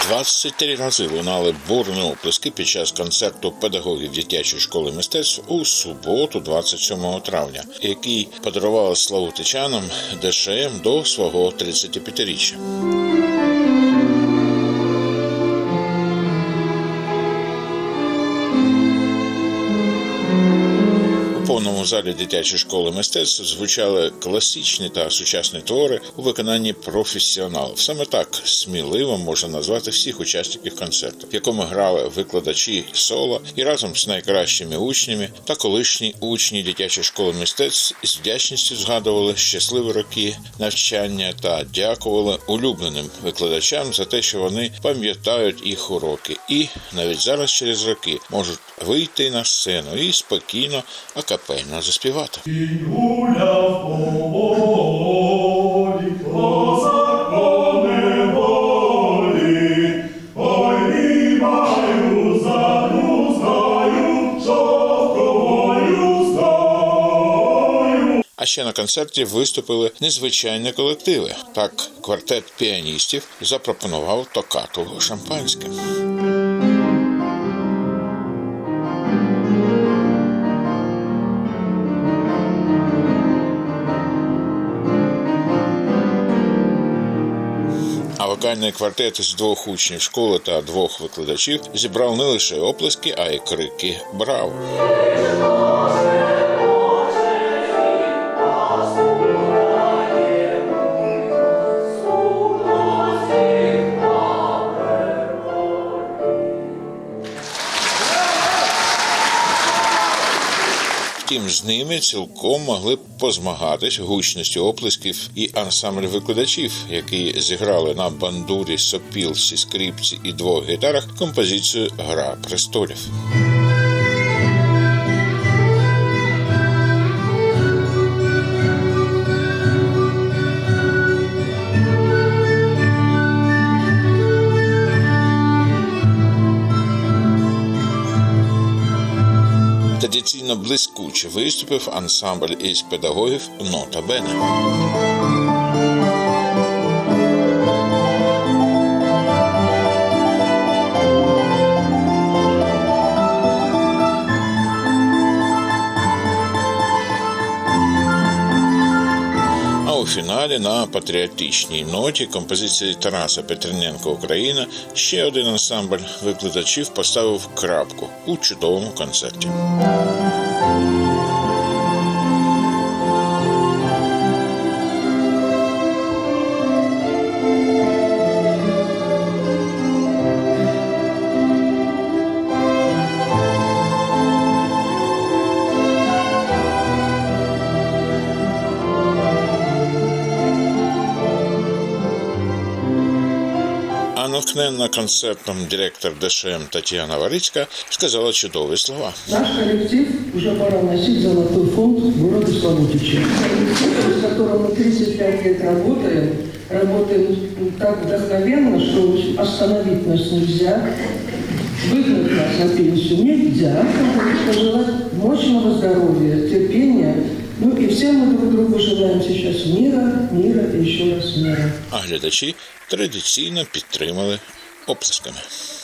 23 рази лунали бурні оплески під час концерту педагогів дитячої школи мистецтв у суботу, 27 травня, який подарувала славутичанам ДШМ до свого 35-річчя. У повному залі дитячої школи мистецтв звучали класичні та сучасні твори у виконанні професіоналів. Саме так сміливо можна назвати всіх учасників концерту, в якому грали викладачі соло і разом з найкращими учнями та колишні учні дитячої школи мистецтв з вдячністю згадували щасливі роки навчання та дякували улюбленим викладачам за те, що вони пам'ятають їх уроки і навіть зараз через роки можуть вийти на сцену і спокійно акапельно заспівати. А ще на концерті виступили незвичайні колективи. Так, квартет піаністів запропонував токату шампанське. А вокальний квартет із 2 учнів школи та 2 викладачів зібрав не лише оплески, а й крики «Браво!». Втім, з ними цілком могли б позмагатись гучністю оплесків і ансамбль викладачів, які зіграли на бандурі, сопілці, скрипці і 2 гітарах композицію «Гра престолів». Традиційно блискуче виступив ансамбль із педагогів «Нота Бене». А у фіналі на патріотичній ноті композиції Тараса Петрененка «Україна» ще один ансамбль викладачів поставив крапку у чудовому концерті. А натхненна концертом директор ДШМ Тетяна Варицька сказала чудові слова. Наш коллектив уже пора вносить золотой фонд города Славутича, с которым мы 35 лет работаем так вдохновенно, что остановить нас нельзя, выгнать нас на пенсию нельзя, пожелать мощного здоровья, терпения. Ну и всем мы друг другу желаем сейчас мира и еще раз мира. А глядачі традиційно підтримали оплесками.